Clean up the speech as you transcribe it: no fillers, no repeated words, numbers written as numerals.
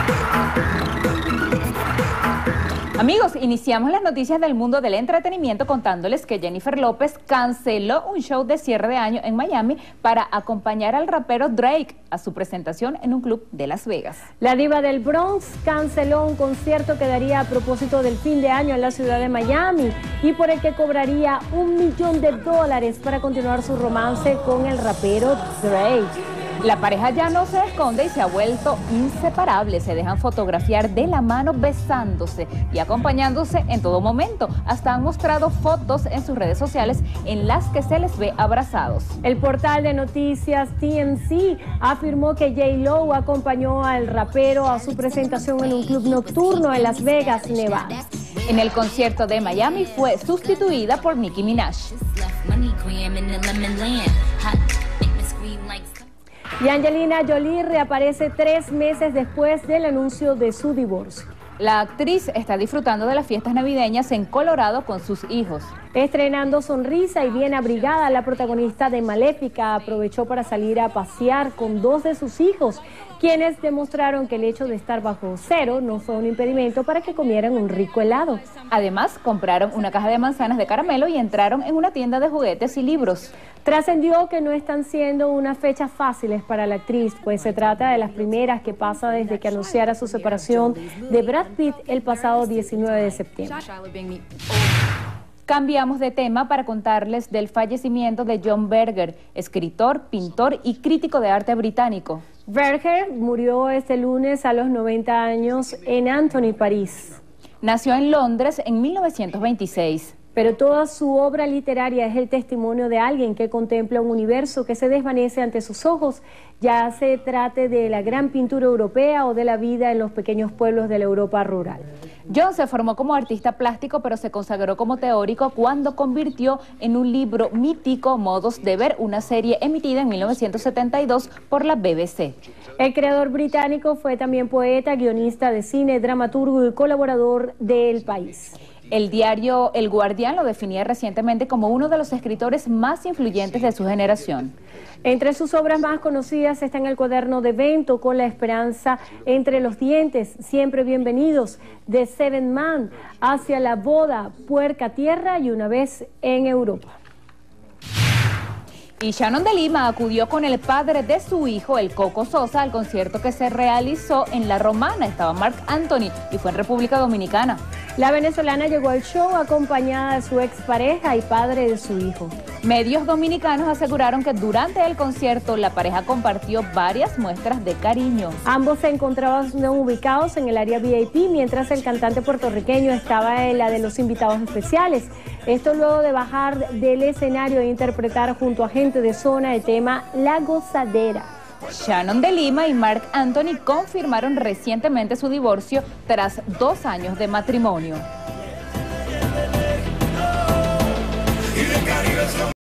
Amigos, iniciamos las noticias del mundo del entretenimiento contándoles que Jennifer López canceló un show de cierre de año en Miami para acompañar al rapero Drake a su presentación en un club de Las Vegas. La diva del Bronx canceló un concierto que daría a propósito del fin de año en la ciudad de Miami y por el que cobraría $1 millón para continuar su romance con el rapero Drake. La pareja ya no se esconde y se ha vuelto inseparable. Se dejan fotografiar de la mano besándose y acompañándose en todo momento. Hasta han mostrado fotos en sus redes sociales en las que se les ve abrazados. El portal de noticias TMZ afirmó que J-Lo acompañó al rapero a su presentación en un club nocturno en Las Vegas, Nevada. En el concierto de Miami fue sustituida por Nicki Minaj. Y Angelina Jolie reaparece 3 meses después del anuncio de su divorcio. La actriz está disfrutando de las fiestas navideñas en Colorado con sus hijos. Estrenando sonrisa y bien abrigada, la protagonista de Maléfica aprovechó para salir a pasear con 2 de sus hijos, quienes demostraron que el hecho de estar bajo cero no fue un impedimento para que comieran un rico helado. Además, compraron una caja de manzanas de caramelo y entraron en una tienda de juguetes y libros. Trascendió que no están siendo unas fechas fáciles para la actriz, pues se trata de las primeras que pasa desde que anunciara su separación de Brad Pitt el pasado 19 de septiembre. Cambiamos de tema para contarles del fallecimiento de John Berger, escritor, pintor y crítico de arte británico. Berger murió este lunes a los 90 años en Antony, París. Nació en Londres en 1926. Pero toda su obra literaria es el testimonio de alguien que contempla un universo que se desvanece ante sus ojos, ya se trate de la gran pintura europea o de la vida en los pequeños pueblos de la Europa rural. John se formó como artista plástico, pero se consagró como teórico cuando convirtió en un libro mítico Modos de Ver, una serie emitida en 1972 por la BBC. El creador británico fue también poeta, guionista de cine, dramaturgo y colaborador del País. El diario El Guardián lo definía recientemente como uno de los escritores más influyentes de su generación. Entre sus obras más conocidas están El cuaderno de Vento, Con la esperanza entre los dientes, Siempre bienvenidos, The Seven Man, Hacia la boda, Puerca tierra y Una vez en Europa. Y Shannon de Lima acudió con el padre de su hijo, el Coco Sosa, al concierto que se realizó en La Romana. Estaba Marc Anthony y fue en República Dominicana. La venezolana llegó al show acompañada de su expareja y padre de su hijo. Medios dominicanos aseguraron que durante el concierto la pareja compartió varias muestras de cariño. Ambos se encontraban ubicados en el área VIP, mientras el cantante puertorriqueño estaba en la de los invitados especiales. Esto luego de bajar del escenario e interpretar junto a gente de zona el tema La Gozadera. Shannon de Lima y Marc Anthony confirmaron recientemente su divorcio tras 2 años de matrimonio.